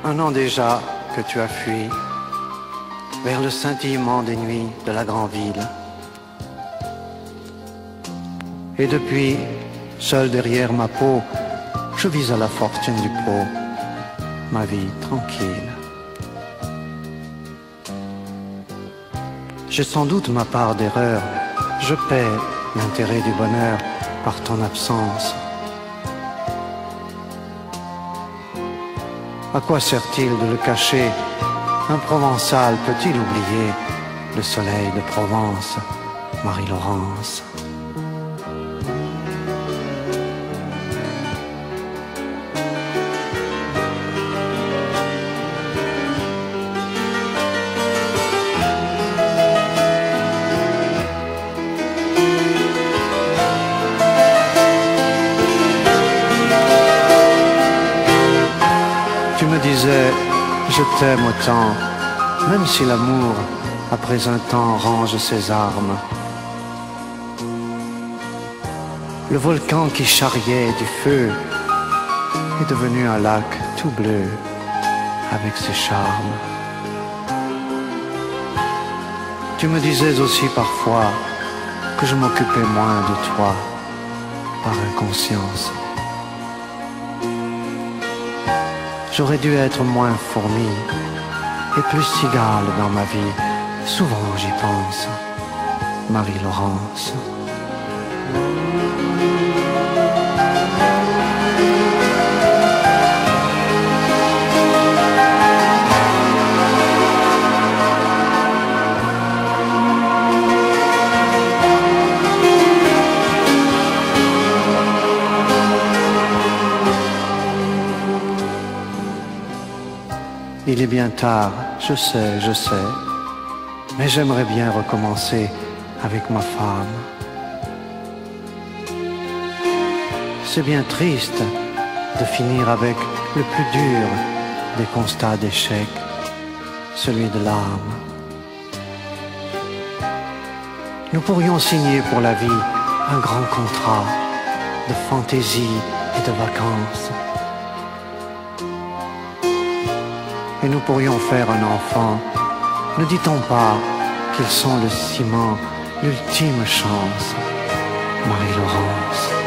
Un an déjà que tu as fui vers le scintillement des nuits de la grande ville. Et depuis, seul derrière ma peau, je vis à la fortune du pot, ma vie tranquille. J'ai sans doute ma part d'erreur, je paie l'intérêt du bonheur par ton absence. À quoi sert-il de le cacher? Un Provençal peut-il oublier le soleil de Provence, Marie-Laurence? Tu me disais, je t'aime autant, même si l'amour, après un temps, range ses armes. Le volcan qui charriait du feu est devenu un lac tout bleu avec ses charmes. Tu me disais aussi parfois que je m'occupais moins de toi par inconscience. J'aurais dû être moins fourmi et plus cigale dans ma vie. Souvent j'y pense, Marie-Laurence. Il est bien tard, je sais, mais j'aimerais bien recommencer avec ma femme. C'est bien triste de finir avec le plus dur des constats d'échec, celui de l'âme. Nous pourrions signer pour la vie un grand contrat de fantaisie et de vacances. Et nous pourrions faire un enfant. Ne dit-on pas qu'ils sont le ciment, l'ultime chance, Marie-Laurence?